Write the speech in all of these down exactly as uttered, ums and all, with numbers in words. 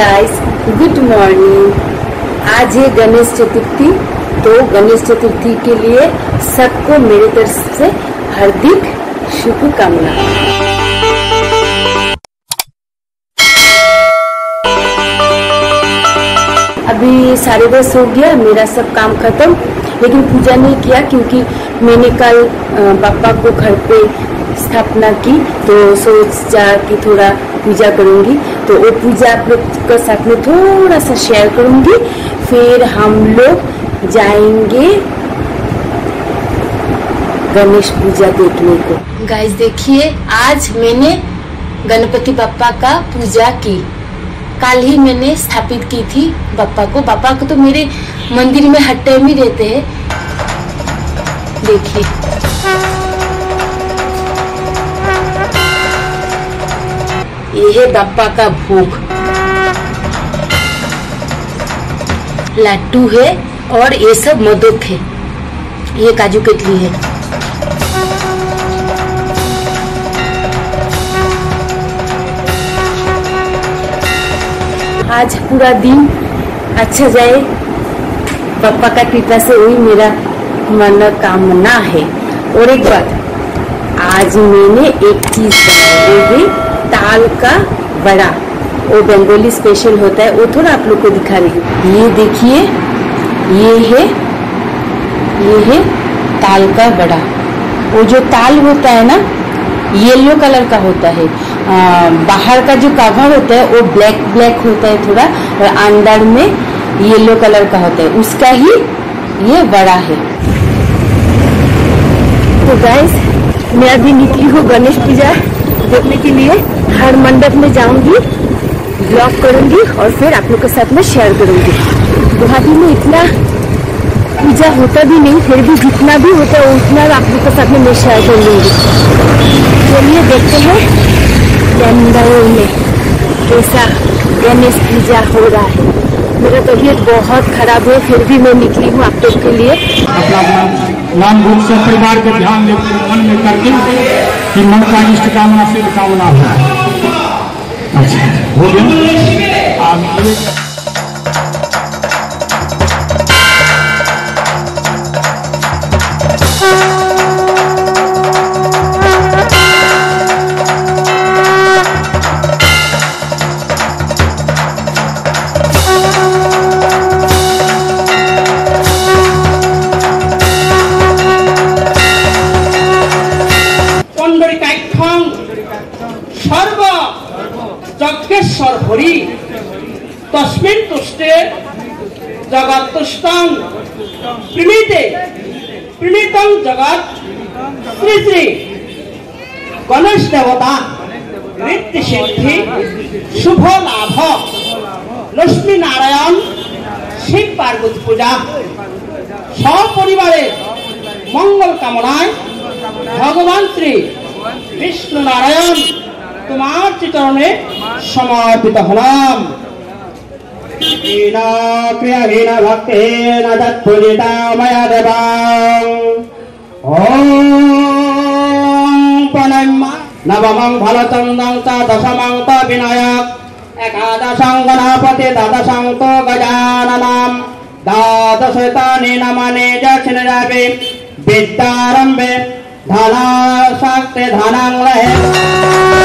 Guys, good morning. आज है गणेश चतुर्थी, तो गणेश चतुर्थी के लिए सबको मेरे तरफ से हार्दिक शुभकामना। अभी साढ़े दस हो गया, मेरा सब काम खत्म, लेकिन पूजा नहीं किया क्योंकि मैंने कल पापा को घर पे स्थापना की, तो सोचा कि थोड़ा पूजा करूंगी, तो वो पूजा आप लोग के साथ में थोड़ा सा शेयर करूंगी। फिर हम लोग जाएंगे गणेश पूजा देखने को। गाइस देखिए, आज मैंने गणपति बप्पा का पूजा की। कल ही मैंने स्थापित की थी बप्पा को। बप्पा को तो मेरे मंदिर में हर टाइम ही रहते हैं। देखिए, ये है बप्पा का भोग, लड्डू है और ये सब मोदक है, ये काजू कतली है। आज पूरा दिन अच्छा जाए, बप्पा का कृपा से वही मेरा मनोकामना है। और एक बात, आज मैंने एक चीज बनाई, वो है ताल का बड़ा। वो बंगाली स्पेशल होता है, वो थोड़ा आप लोग को दिखा रही हूँ। ये देखिए, ये है ये है ताल का बड़ा। वो जो ताल होता है ना, येलो कलर का होता है। आ, बाहर का जो कवर होता है वो ब्लैक ब्लैक होता है थोड़ा, और अंदर में येलो कलर का होता है, उसका ही ये बड़ा है। तो गाइस, मैं अभी निकली हूँ गणेश पूजा देखने के लिए। हर मंडप में जाऊंगी, ब्लॉग करूंगी और फिर आप लोग के साथ में शेयर करूंगी। गुवाहाटी में इतना पूजा होता भी नहीं, फिर भी जितना भी होता है उतना आप लोग के साथ में मैं शेयर कर लूंगी। चलिए देखते हैं बेंगलुरु में कैसा गणेश पूजा हो रहा है। मेरा तबीयत बहुत खराब है, फिर भी मैं निकली हूँ आप लोग के लिए। अपना नाम रूप से परिवार के ध्यान मन में करके कि मन का इष्ट कामना से कामना हो। अच्छा हो गया। आगे सर्व यज्ञेश्वर हरि तस्मिन् तुष्टे जगत्तुष्टं प्रणीते प्रणीतं जगत् श्री श्री गणेश देवता रिद्धि सिद्धि शुभ लाभ लक्ष्मी नारायण शिव पार्वती पूजा सपरिवारे मंगल कामनाय भगवान श्री विष्णु नारायण तुम्हार चरणे समर्पित हलाम। क्रियाहीन भक्तेन तत्पूजिता मया देवां। ओम प्रणम्य नवमं फलचन्दं च दशमं त विनायक एकादशं गणपति द्वादशं तो गजाननं द्वादशतानि नमानि दक्षिणरावे विद्यारम्भे धना शक्ति धनं लहे।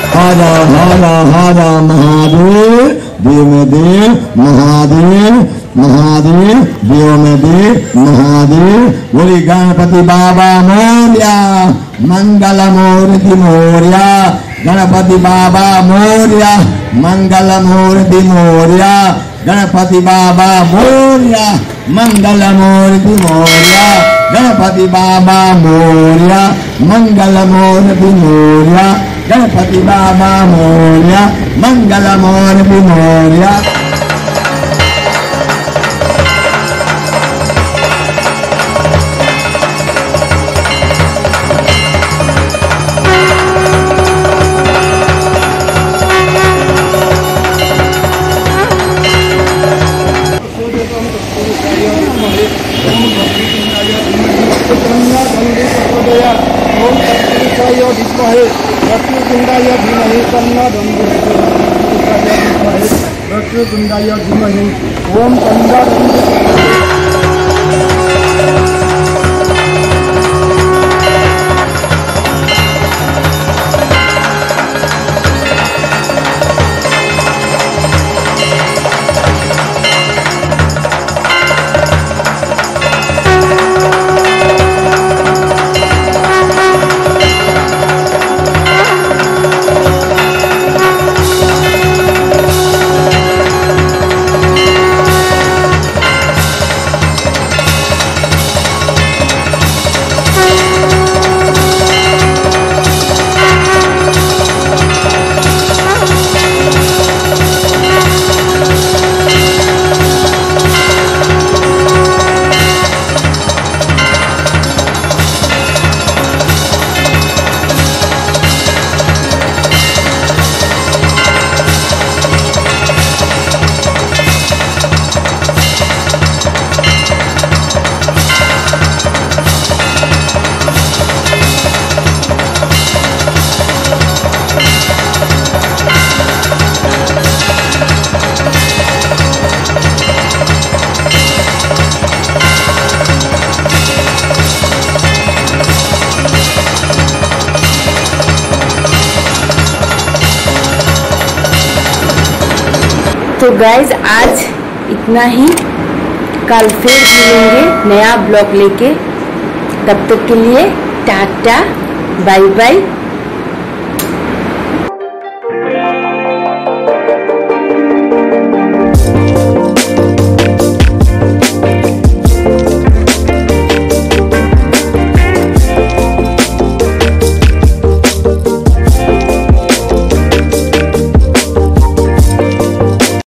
हर हर हर महादेव देव देव महादेव महादेव, देव में देव महादेव। बोली गणपति बाबा मोरया, मंगल मूर्ति मोरया, गणपति बाबा मोरया, मंगल मूर्ति मोरया, गणपति बाबा मोरया, मंगल मूर्ति मोरया, गणपति बाबा मोरया, मंगल मूर्ति मोरया, गणपति बाबा मोरया, मंगल मूर्ति मोरया। ओम तो गाइज आज इतना ही, कल फिर मिलेंगे नया ब्लॉग लेके। तब तक के लिए टाटा बाय बाय।